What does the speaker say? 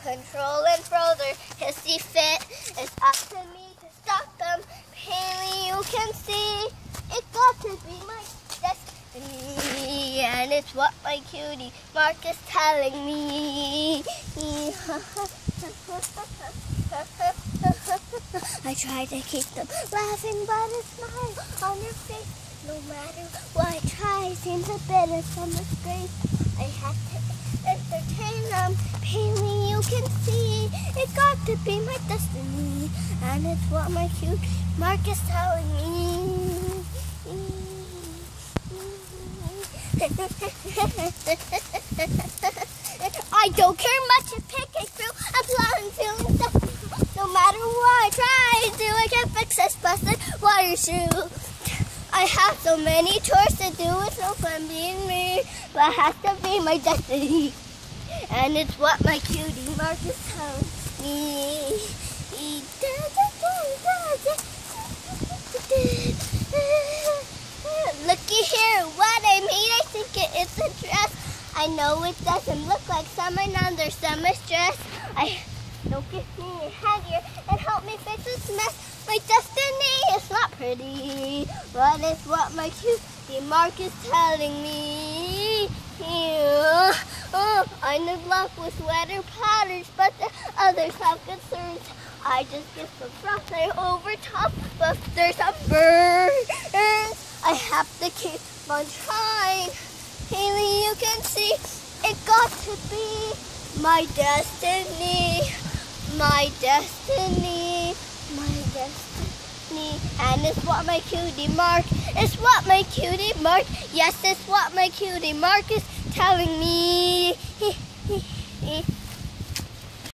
control and further hissy fit. It's up to me to stop them. Plainly you can see it got to be my destiny, and it's what my cutie Mark is telling me. I try to keep them laughing, but a smile on their face. No matter what I try, seems a bit of summer grace. I have to entertain them. Plainly you can see it got to be my destiny, and it's what my cute Mark is telling me. I don't care much if pancake through. I'm plowing, feeling stuck. No matter what I try to do, I can't fix this busted water shoe. I have so many chores to do, it's no fun being me, but it has to be my destiny, and it's what my cutie Mark is telling me. Looky here, what I made, I think it is a dress. I know it doesn't look like summer, now there's summer stress. Don't get me your head here and help me fix this mess. My destiny is not pretty, but it's what my cutie Mark is telling me. I'm in love with weather patterns, but the others have concerns. I just get some frosting over top, but there's some burns. I have to keep on trying. Haley, you can see it got to be my destiny. My destiny, my destiny, and it's what my cutie Mark, it's what my cutie Mark, yes, it's what my cutie Mark is telling me.